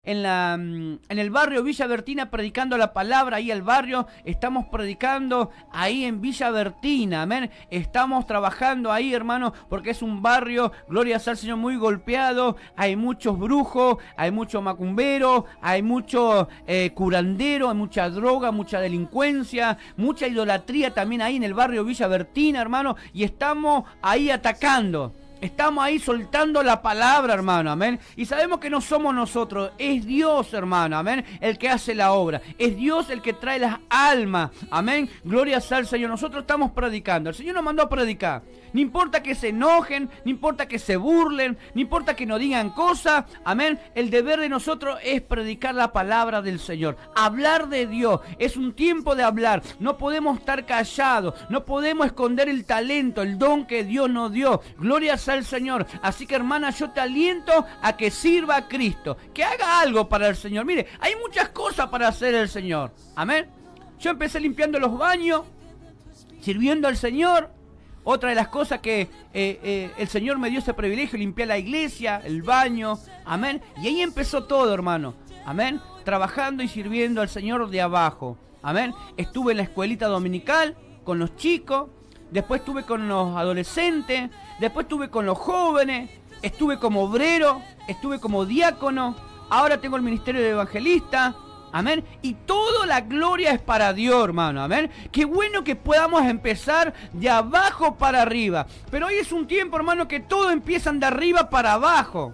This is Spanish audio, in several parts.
en el barrio Villa Bertina predicando la palabra ahí al barrio. Estamos predicando ahí en Villa Bertina, amén. Estamos trabajando ahí, hermano, porque es un barrio, gloria al Señor, muy golpeado. Hay muchos brujos, hay muchos macumberos, hay mucho curandero, hay mucha droga, mucha delincuencia, mucha idolatría también ahí en el barrio Villa Bertina, hermano. Y estamos ahí atacando. Estamos ahí soltando la palabra, hermano, amén. Y sabemos que no somos nosotros, es Dios, hermano, amén, el que hace la obra. Es Dios el que trae las almas, amén. Gloria al Señor. Nosotros estamos predicando. El Señor nos mandó a predicar. No importa que se enojen, no importa que se burlen, no importa que nos digan cosas, amén. El deber de nosotros es predicar la palabra del Señor. Hablar de Dios. Es un tiempo de hablar. No podemos estar callados. No podemos esconder el talento, el don que Dios nos dio. Gloria al Señor. Así que, hermana, yo te aliento a que sirva a Cristo, que haga algo para el Señor. Mire, hay muchas cosas para hacer el Señor, amén. Yo empecé limpiando los baños, sirviendo al Señor. Otra de las cosas que el Señor me dio ese privilegio, limpiar la iglesia, el baño, amén. Y ahí empezó todo, hermano, amén, trabajando y sirviendo al Señor de abajo, amén. Estuve en la escuelita dominical con los chicos. Después estuve con los adolescentes, después estuve con los jóvenes, estuve como obrero, estuve como diácono, ahora tengo el ministerio de evangelista, amén. Y toda la gloria es para Dios, hermano, amén. Qué bueno que podamos empezar de abajo para arriba. Pero hoy es un tiempo, hermano, que todo empiezan de arriba para abajo.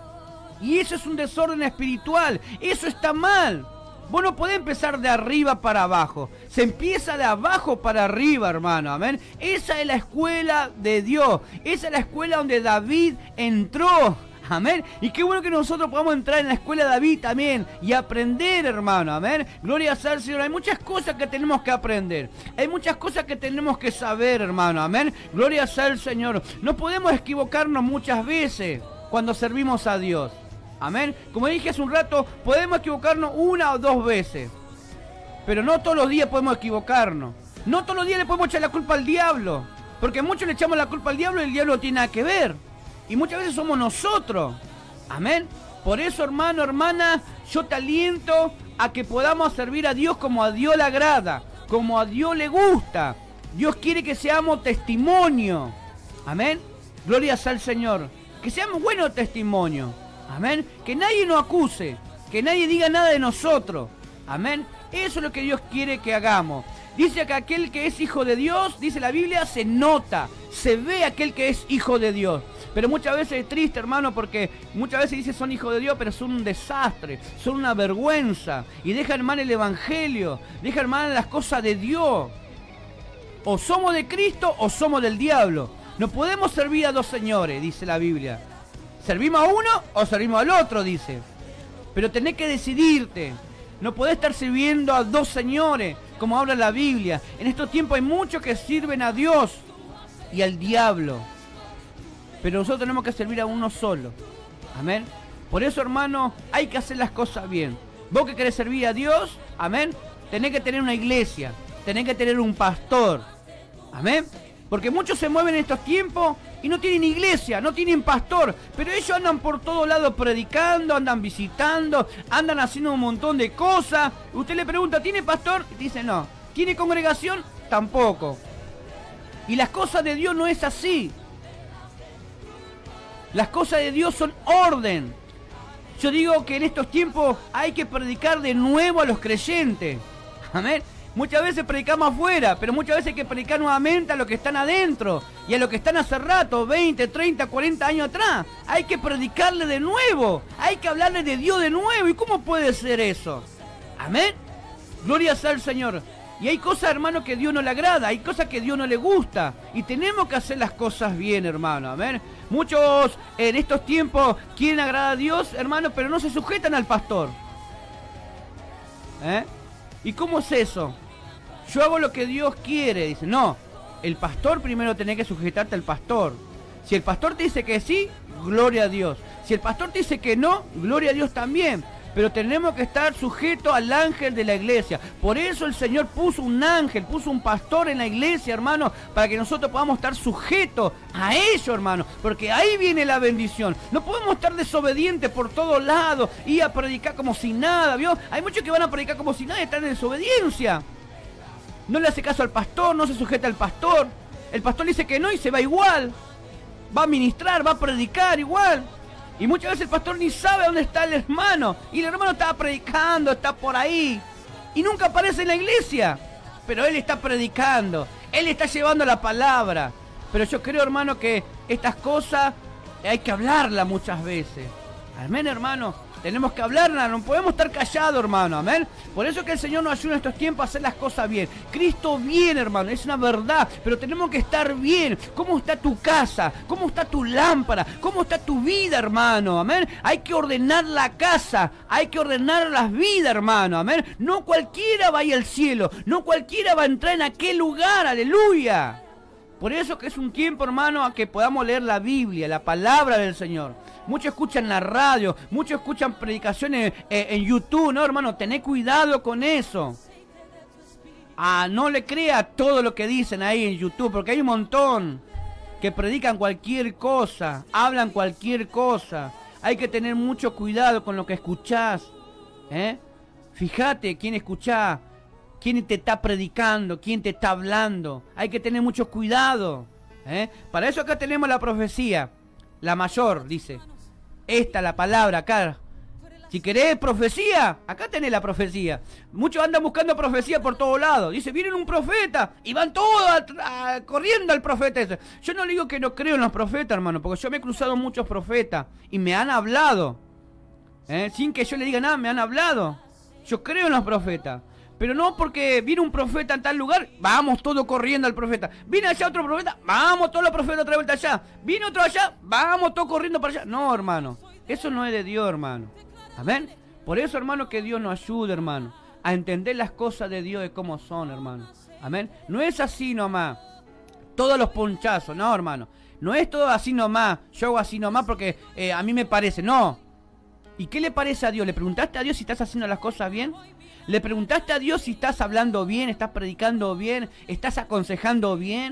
Y eso es un desorden espiritual, eso está mal. Vos no podés empezar de arriba para abajo. Se empieza de abajo para arriba, hermano, amén. Esa es la escuela de Dios. Esa es la escuela donde David entró, amén. Y qué bueno que nosotros podamos entrar en la escuela de David también y aprender, hermano, amén. Gloria al Señor. Hay muchas cosas que tenemos que aprender. Hay muchas cosas que tenemos que saber, hermano, amén. Gloria al Señor. No podemos equivocarnos muchas veces cuando servimos a Dios. Amén. Como dije hace un rato, podemos equivocarnos una o dos veces. Pero no todos los días podemos equivocarnos. No todos los días le podemos echar la culpa al diablo. Porque muchos le echamos la culpa al diablo y el diablo no tiene nada que ver. Y muchas veces somos nosotros. Amén. Por eso, hermano, hermana, yo te aliento a que podamos servir a Dios como a Dios le agrada, como a Dios le gusta. Dios quiere que seamos testimonio. Amén. Gloria al Señor. Que seamos buenos testimonios. Amén. Que nadie nos acuse. Que nadie diga nada de nosotros. Amén. Eso es lo que Dios quiere que hagamos. Dice que aquel que es hijo de Dios, dice la Biblia, se nota. Se ve aquel que es hijo de Dios. Pero muchas veces es triste, hermano, porque muchas veces dice son hijos de Dios, pero son un desastre. Son una vergüenza. Y dejan mal el evangelio. Dejan mal las cosas de Dios. O somos de Cristo o somos del diablo. No podemos servir a dos señores, dice la Biblia. ¿Servimos a uno o servimos al otro? Dice. Pero tenés que decidirte. No podés estar sirviendo a dos señores, como habla la Biblia. En estos tiempos hay muchos que sirven a Dios y al diablo. Pero nosotros tenemos que servir a uno solo. Amén. Por eso, hermano, hay que hacer las cosas bien. Vos que querés servir a Dios, amén, tenés que tener una iglesia. Tenés que tener un pastor. Amén. Porque muchos se mueven en estos tiempos y no tienen iglesia, no tienen pastor. Pero ellos andan por todos lados predicando, andan visitando, andan haciendo un montón de cosas. Usted le pregunta, ¿tiene pastor? Y dice, no. ¿Tiene congregación? Tampoco. Y las cosas de Dios no es así. Las cosas de Dios son orden. Yo digo que en estos tiempos hay que predicar de nuevo a los creyentes. Amén. Muchas veces predicamos afuera, pero muchas veces hay que predicar nuevamente a los que están adentro y a los que están hace rato, 20, 30, 40 años atrás. Hay que predicarle de nuevo, hay que hablarle de Dios de nuevo. ¿Y cómo puede ser eso? Amén. Gloria sea al Señor. Y hay cosas, hermano, que a Dios no le agrada, hay cosas que a Dios no le gusta. Y tenemos que hacer las cosas bien, hermano. Amén. Muchos en estos tiempos quieren agradar a Dios, hermano, pero no se sujetan al pastor. ¿Y cómo es eso? Yo hago lo que Dios quiere. Dice, no, el pastor primero tenés que sujetarte al pastor. Si el pastor te dice que sí, gloria a Dios. Si el pastor te dice que no, gloria a Dios también. pero tenemos que estar sujetos al ángel de la iglesia. Por eso el Señor puso un ángel, puso un pastor en la iglesia, hermano, para que nosotros podamos estar sujetos a ello, hermano, porque ahí viene la bendición. No podemos estar desobedientes por todos lados y a predicar como si nada, ¿vio? Hay muchos que van a predicar como si nada y están en desobediencia. No le hace caso al pastor, no se sujeta al pastor. El pastor le dice que no y se va igual. Va a ministrar, va a predicar igual. Y muchas veces el pastor ni sabe dónde está el hermano. Y el hermano está predicando, está por ahí. Y nunca aparece en la iglesia. Pero él está predicando. Él está llevando la palabra. Pero yo creo, hermano, que estas cosas hay que hablarlas muchas veces. Amén, hermano. Tenemos que hablarla, no podemos estar callados, hermano, amén. Por eso que el Señor nos ayuda en estos tiempos a hacer las cosas bien. Cristo viene, hermano, es una verdad, pero tenemos que estar bien. ¿Cómo está tu casa? ¿Cómo está tu lámpara? ¿Cómo está tu vida, hermano? Amén. Hay que ordenar la casa, hay que ordenar las vidas, hermano, amén. No cualquiera va a ir al cielo, no cualquiera va a entrar en aquel lugar, aleluya. Por eso que es un tiempo, hermano, a que podamos leer la Biblia, la palabra del Señor. Muchos escuchan la radio, muchos escuchan predicaciones en YouTube, ¿no, hermano? Tené cuidado con eso. No le crea todo lo que dicen ahí en YouTube, porque hay un montón que predican cualquier cosa, hablan cualquier cosa. Hay que tener mucho cuidado con lo que escuchás, ¿eh? Fíjate quién escuchás. ¿Quién te está predicando? ¿Quién te está hablando? Hay que tener mucho cuidado, ¿eh? Para eso acá tenemos la profecía. La mayor, dice. Esta, la palabra acá. Si querés profecía, acá tenés la profecía. Muchos andan buscando profecía por todos lados. Dice, viene un profeta y van todos corriendo al profeta ese. Yo no digo que no creo en los profetas, hermano, porque yo me he cruzado muchos profetas y me han hablado. Sin que yo le diga nada, me han hablado. Yo creo en los profetas. Pero no porque viene un profeta en tal lugar, vamos todos corriendo al profeta. Viene allá otro profeta, vamos todos los profetas otra vuelta allá. Viene otro allá, vamos todos corriendo para allá. No, hermano, eso no es de Dios, hermano. Amén. Por eso, hermano, que Dios nos ayude, hermano, a entender las cosas de Dios de cómo son, hermano. Amén. No es así nomás. Todos los ponchazos, no, hermano. No es todo así nomás. Yo hago así nomás porque a mí me parece. No. ¿Y qué le parece a Dios? ¿Le preguntaste a Dios si estás haciendo las cosas bien? ¿Le preguntaste a Dios si estás hablando bien, estás predicando bien, estás aconsejando bien?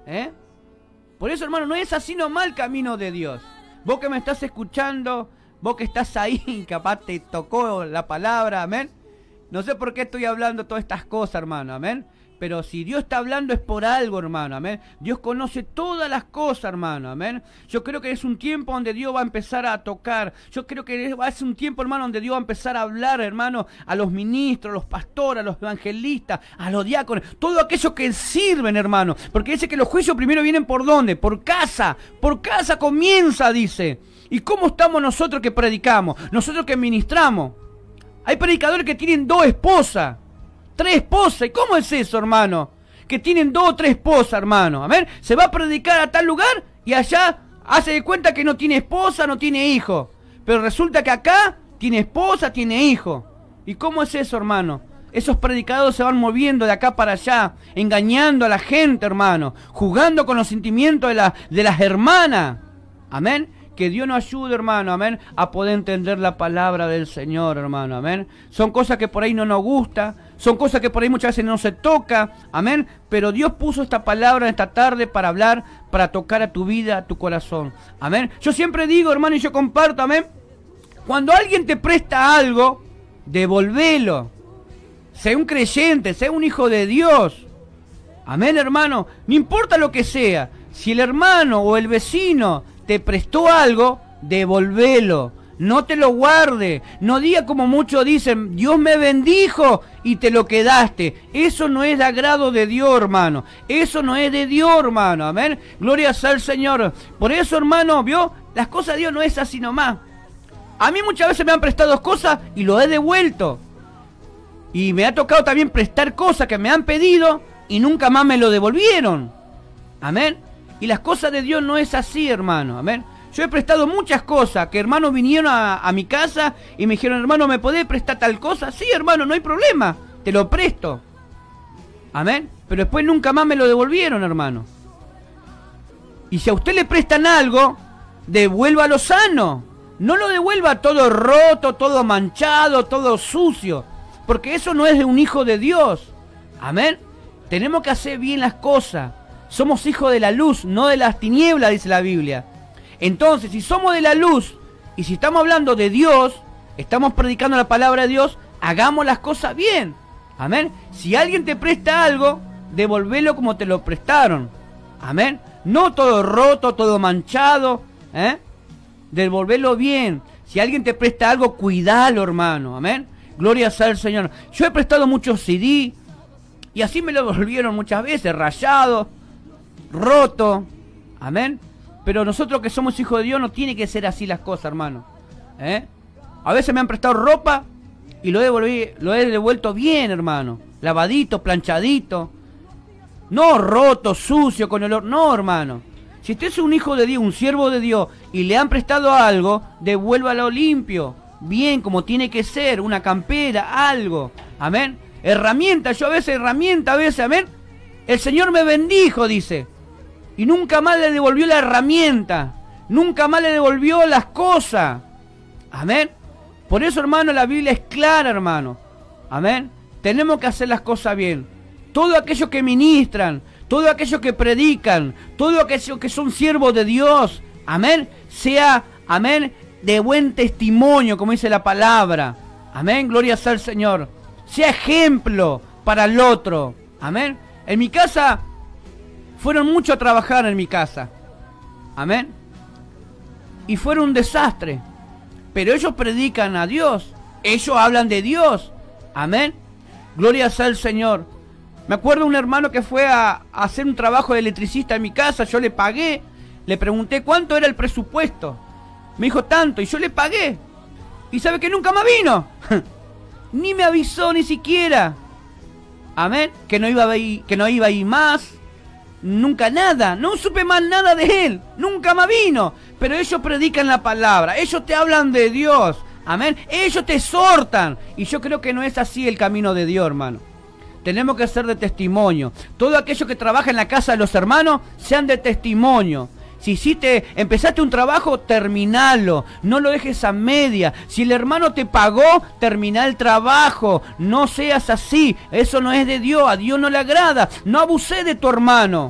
Por eso, hermano, no es así nomás el camino de Dios. Vos que me estás escuchando, vos que estás ahí, capaz te tocó la palabra, amén. No sé por qué estoy hablando todas estas cosas, hermano, amén. Pero si Dios está hablando es por algo, hermano, amén. Dios conoce todas las cosas, hermano, amén. Yo creo que es un tiempo donde Dios va a empezar a tocar. Yo creo que va a ser un tiempo, hermano, donde Dios va a empezar a hablar, hermano, a los ministros, a los pastores, a los evangelistas, a los diáconos, todo aquello que sirven, hermano. Porque dice que los juicios primero vienen por ¿dónde? Por casa comienza, dice. ¿Y cómo estamos nosotros que predicamos? Nosotros que ministramos. Hay predicadores que tienen 2 esposas. 3 esposas. ¿Y cómo es eso, hermano? Que tienen 2 o 3 esposas, hermano. A ver, se va a predicar a tal lugar y allá hace de cuenta que no tiene esposa, no tiene hijo. Pero resulta que acá tiene esposa, tiene hijo. ¿Y cómo es eso, hermano? Esos predicadores se van moviendo de acá para allá, engañando a la gente, hermano. Jugando con los sentimientos de las hermanas. Amén. Que Dios nos ayude, hermano, amén, a poder entender la palabra del Señor, hermano, amén. Son cosas que por ahí no nos gusta, son cosas que por ahí muchas veces no se toca, amén. Pero Dios puso esta palabra en esta tarde para hablar, para tocar a tu vida, a tu corazón, amén. Yo siempre digo, hermano, y yo comparto, amén. Cuando alguien te presta algo, devolvelo. Sea un creyente, sea un hijo de Dios, amén, hermano. No importa lo que sea, si el hermano o el vecino te prestó algo, devolvelo. No te lo guarde. No diga como muchos dicen, Dios me bendijo y te lo quedaste. Eso no es de agrado de Dios, hermano. Eso no es de Dios, hermano. Amén. Gloria sea al Señor. Por eso, hermano, ¿vio? Las cosas de Dios no es así nomás. A mí muchas veces me han prestado cosas y lo he devuelto. Y me ha tocado también prestar cosas que me han pedido y nunca más me lo devolvieron. Amén. Y las cosas de Dios no es así, hermano, amén. Yo he prestado muchas cosas, que hermanos vinieron a mi casa y me dijeron, hermano, ¿me podés prestar tal cosa? Sí, hermano, no hay problema, te lo presto. Amén. Pero después nunca más me lo devolvieron, hermano. Y si a usted le prestan algo, devuélvalo sano. No lo devuelva todo roto, todo manchado, todo sucio, porque eso no es de un hijo de Dios. Amén. Tenemos que hacer bien las cosas. Somos hijos de la luz, no de las tinieblas, dice la Biblia. Entonces, si somos de la luz y si estamos hablando de Dios, estamos predicando la palabra de Dios, hagamos las cosas bien. Amén. Si alguien te presta algo, devolvelo como te lo prestaron. Amén. No todo roto, todo manchado, devolverlo bien. Si alguien te presta algo, cuidalo, hermano. Amén. Gloria sea al Señor. Yo he prestado muchos CD y así me lo devolvieron muchas veces, rayado, roto. Amén. Pero nosotros que somos hijos de Dios no tiene que ser así las cosas, hermano. A veces me han prestado ropa y lo he devuelto bien, hermano. Lavadito, planchadito. No roto, sucio, con olor. No, hermano. Si usted es un hijo de Dios, un siervo de Dios, y le han prestado algo, devuélvalo limpio. Bien, como tiene que ser. Una campera, algo. Amén. Herramienta, yo a veces, amén. El Señor me bendijo, dice. Y nunca más le devolvió la herramienta. Nunca más le devolvió las cosas. Amén. Por eso, hermano, la Biblia es clara, hermano. Amén. Tenemos que hacer las cosas bien. Todo aquello que ministran, todo aquello que predican, todo aquello que son siervos de Dios, amén, sea, amén, de buen testimonio, como dice la palabra. Amén, gloria sea al Señor. Sea ejemplo para el otro. Amén. En mi casa, fueron mucho a trabajar en mi casa. Amén. Y fueron un desastre. Pero ellos predican a Dios. Ellos hablan de Dios. Amén. Gloria sea al Señor. Me acuerdo de un hermano que fue a hacer un trabajo de electricista en mi casa. Yo le pagué. Le pregunté cuánto era el presupuesto. Me dijo tanto y yo le pagué. ¿Y sabe que nunca más vino? Ni me avisó ni siquiera. Amén. Que no iba a ir más. Nunca nada. No supe más nada de él. Nunca más vino. Pero ellos predican la palabra. Ellos te hablan de Dios. Amén. Ellos te exhortan. Y yo creo que no es así el camino de Dios, hermano. Tenemos que ser de testimonio. Todo aquello que trabaja en la casa de los hermanos, sean de testimonio. Si empezaste un trabajo, terminalo. No lo dejes a media. Si el hermano te pagó, termina el trabajo. No seas así. Eso no es de Dios. A Dios no le agrada. No abusé de tu hermano.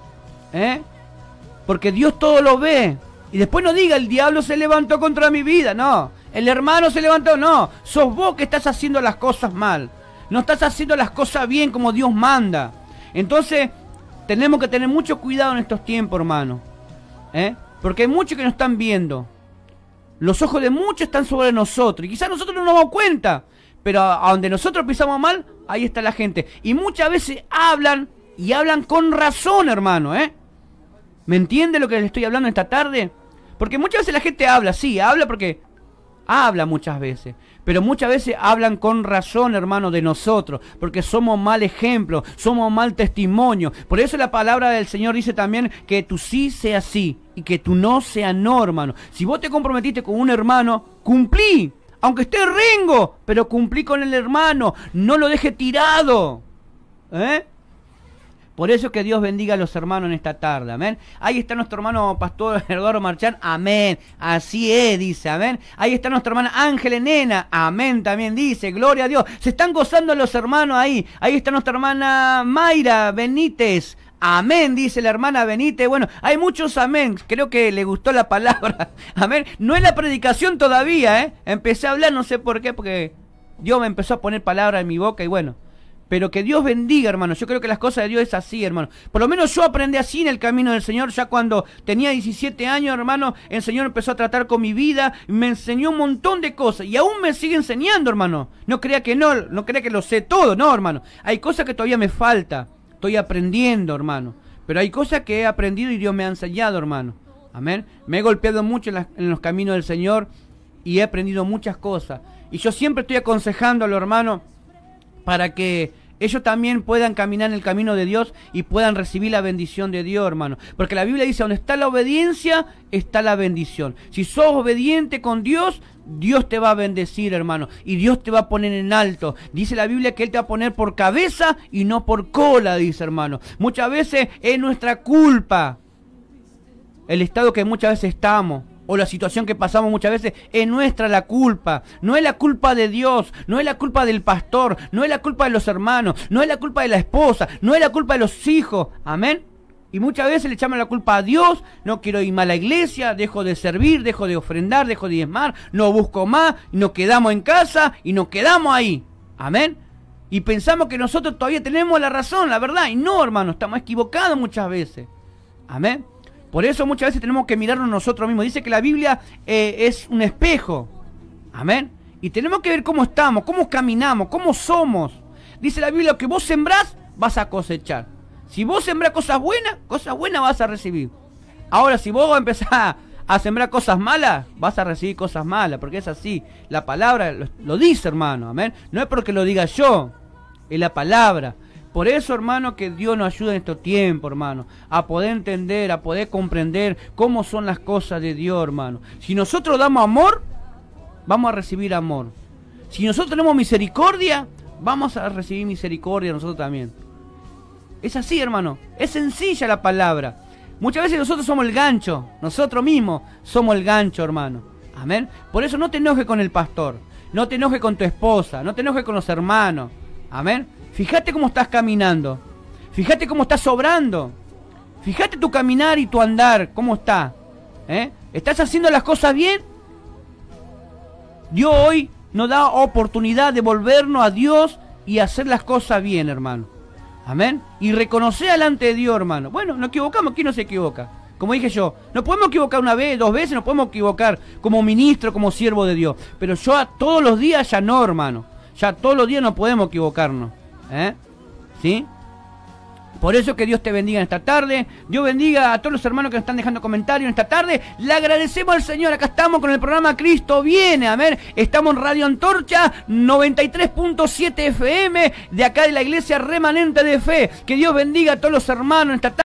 Porque Dios todo lo ve. Y después no diga, el diablo se levantó contra mi vida. No. El hermano se levantó. No. Sos vos que estás haciendo las cosas mal. No estás haciendo las cosas bien como Dios manda. Entonces, tenemos que tener mucho cuidado en estos tiempos, hermano. Porque hay muchos que nos están viendo. Los ojos de muchos están sobre nosotros. Y quizás nosotros no nos damos cuenta. Pero a donde nosotros pisamos mal, ahí está la gente. Y muchas veces hablan, y hablan con razón, hermano. ¿Me entiende lo que les estoy hablando esta tarde? Porque muchas veces la gente habla, sí, habla porque... Habla muchas veces, pero muchas veces hablan con razón, hermano, de nosotros, porque somos mal ejemplo, somos mal testimonio. Por eso la palabra del Señor dice también que tu sí sea sí y que tu no sea no, hermano. Si vos te comprometiste con un hermano, cumplí, aunque esté rengo, pero cumplí con el hermano, no lo deje tirado. Por eso que Dios bendiga a los hermanos en esta tarde, amén. Ahí está nuestro hermano pastor Eduardo Marchán, amén. Así es, dice, amén. Ahí está nuestra hermana Ángeles Nena, amén, también dice, gloria a Dios. Se están gozando los hermanos ahí. Ahí está nuestra hermana Mayra Benítez, amén, dice la hermana Benítez. Bueno, hay muchos amén, creo que le gustó la palabra, amén. No es la predicación todavía, Empecé a hablar, no sé por qué, porque Dios me empezó a poner palabras en mi boca y bueno. Pero que Dios bendiga, hermano. Yo creo que las cosas de Dios es así, hermano. Por lo menos yo aprendí así en el camino del Señor. Ya cuando tenía 17 años, hermano, el Señor empezó a tratar con mi vida. Me enseñó un montón de cosas. Y aún me sigue enseñando, hermano. No crea que no crea que lo sé todo, no, hermano. Hay cosas que todavía me falta. Estoy aprendiendo, hermano. Pero hay cosas que he aprendido y Dios me ha enseñado, hermano. Amén. Me he golpeado mucho en los caminos del Señor y he aprendido muchas cosas. Y yo siempre estoy aconsejando a los hermanos para que ellos también puedan caminar en el camino de Dios y puedan recibir la bendición de Dios, hermano. Porque la Biblia dice, donde está la obediencia, está la bendición. Si sos obediente con Dios, Dios te va a bendecir, hermano. Y Dios te va a poner en alto. Dice la Biblia que Él te va a poner por cabeza y no por cola, dice, hermano. Muchas veces es nuestra culpa el estado que muchas veces estamos. o la situación que pasamos muchas veces, es nuestra la culpa. No es la culpa de Dios, no es la culpa del pastor, no es la culpa de los hermanos, no es la culpa de la esposa, no es la culpa de los hijos. Amén. Y muchas veces le echamos la culpa a Dios. No quiero ir más a la iglesia, dejo de servir, dejo de ofrendar, dejo de diezmar, no busco más, nos quedamos en casa y nos quedamos ahí. Amén. Y pensamos que nosotros todavía tenemos la razón, la verdad. Y no, hermano, estamos equivocados muchas veces. Amén. Por eso muchas veces tenemos que mirarnos nosotros mismos. Dice que la Biblia es un espejo. Amén. Y tenemos que ver cómo estamos, cómo caminamos, cómo somos. Dice la Biblia que vos sembrás, vas a cosechar. Si vos sembrás cosas buenas vas a recibir. Ahora, si vos empezás a sembrar cosas malas, vas a recibir cosas malas, porque es así. La palabra lo dice, hermano. Amén. No es porque lo diga yo, es la palabra. Por eso, hermano, que Dios nos ayuda en estos tiempos, hermano, a poder entender, a poder comprender cómo son las cosas de Dios, hermano. Si nosotros damos amor, vamos a recibir amor. Si nosotros tenemos misericordia, vamos a recibir misericordia nosotros también. Es así, hermano. Es sencilla la palabra. Muchas veces nosotros somos el gancho. Nosotros mismos somos el gancho, hermano. Amén. Por eso no te enojes con el pastor. No te enojes con tu esposa. No te enojes con los hermanos. Amén. Fíjate cómo estás caminando. Fíjate cómo estás obrando. Fíjate tu caminar y tu andar. ¿Cómo está? ¿Estás haciendo las cosas bien? Dios hoy nos da oportunidad de volvernos a Dios y hacer las cosas bien, hermano. Amén. Y reconocer delante de Dios, hermano. Bueno, nos equivocamos. ¿Quién no se equivoca? Como dije yo, no podemos equivocar una vez, dos veces, no podemos equivocar como ministro, como siervo de Dios. Pero yo todos los días ya no, hermano. Ya todos los días no podemos equivocarnos. ¿Sí? Por eso que Dios te bendiga en esta tarde. Dios bendiga a todos los hermanos que nos están dejando comentarios en esta tarde. Le agradecemos al Señor. Acá estamos con el programa Cristo Viene. Amén. Estamos en Radio Antorcha 93.7 FM. De acá de la Iglesia Remanente de Fe. Que Dios bendiga a todos los hermanos en esta tarde.